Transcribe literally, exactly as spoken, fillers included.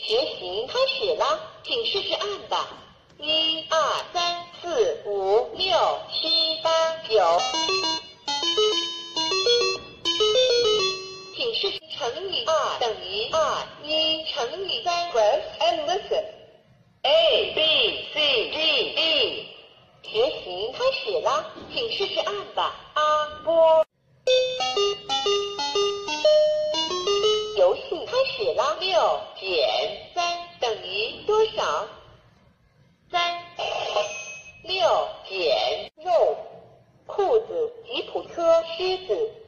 学习开始啦，请试试按吧。一二三四五六七八九，请试试乘以二等于二，一乘以三。Press and listen. A B C D E。学习开始啦，请试试按吧。阿波。游戏开始啦！六减三等于多少？三。六减肉，裤子、吉普车、狮子。